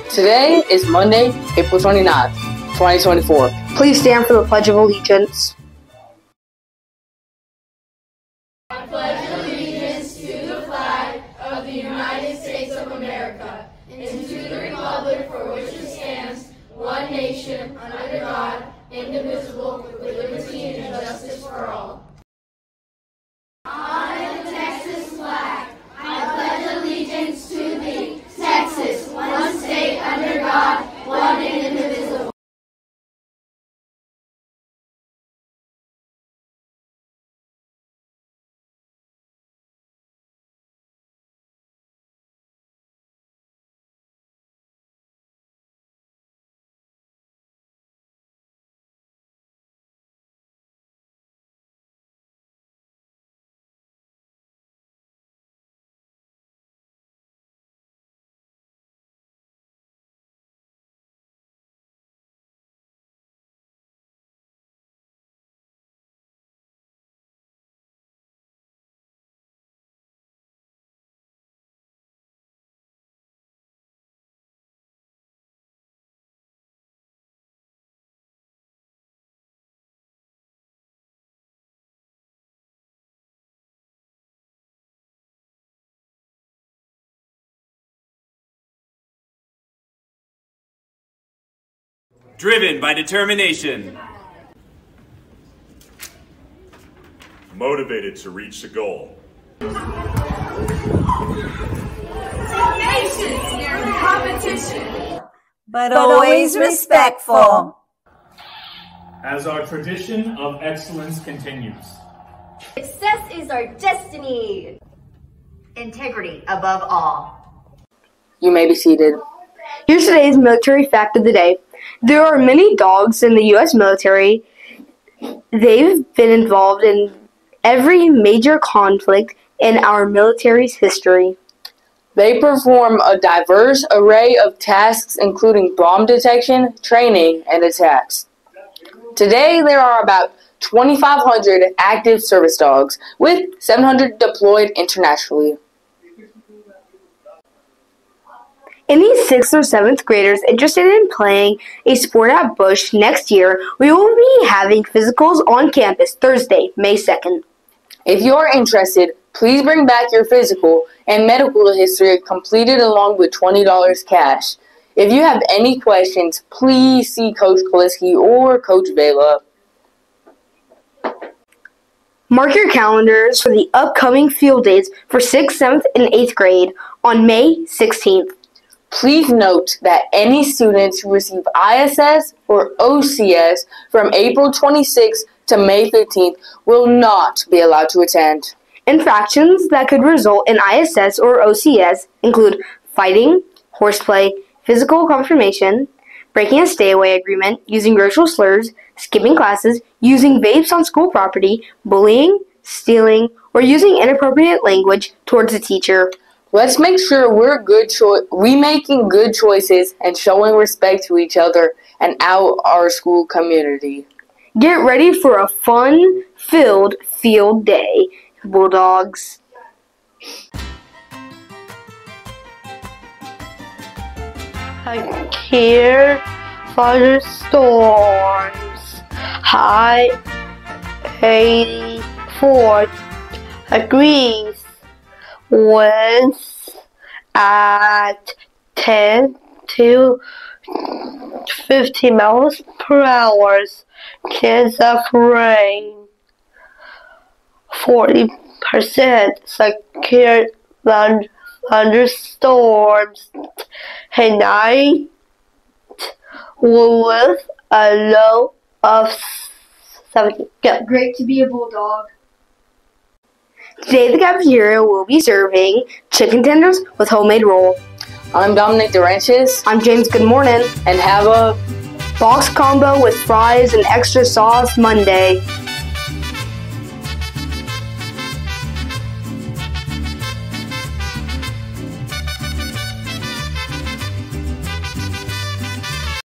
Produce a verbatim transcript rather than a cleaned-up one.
Today is Monday, April twenty-ninth, twenty twenty-four. Please stand for the Pledge of Allegiance. I pledge allegiance to the flag of the United States of America and to the republic for which it stands, one nation, under God, indivisible, with liberty and justice for all. On the Texas flag, I pledge allegiance to thee, Texas, one state under God, one and indivisible. Driven by determination. Motivated to reach the goal. Patience during competition. But always respectful. As our tradition of excellence continues. Success is our destiny. Integrity above all. You may be seated. Here's today's military fact of the day. There are many dogs in the U S military. They've been involved in every major conflict in our military's history. They perform a diverse array of tasks including bomb detection, training, and attacks. Today there are about twenty-five hundred active service dogs, with seven hundred deployed internationally. Any sixth or seventh graders interested in playing a sport at Bush next year, we will be having physicals on campus Thursday, May second. If you are interested, please bring back your physical and medical history completed along with twenty dollars cash. If you have any questions, please see Coach Kaliski or Coach Vela. Mark your calendars for the upcoming field dates for sixth, seventh, and eighth grade on May sixteenth. Please note that any students who receive I S S or O C S from April twenty-sixth to May fifteenth will not be allowed to attend. Infractions that could result in I S S or O C S include fighting, horseplay, physical confirmation, breaking a stay-away agreement, using racial slurs, skipping classes, using vapes on school property, bullying, stealing, or using inappropriate language towards a teacher. Let's make sure we're good cho- we making good choices and showing respect to each other and our, our school community. Get ready for a fun-filled field day, Bulldogs. I'm here for the storms. High eighty-four degrees. Winds at ten to fifty miles per hour. Chance of rain. forty percent secure thund- thunderstorms. A night with a low of seventy. Go. Great to be a Bulldog. Today the cafeteria will be serving chicken tenders with homemade roll. I'm Dominic Duranches. I'm James Good Morning. And have a box combo with fries and extra sauce Monday.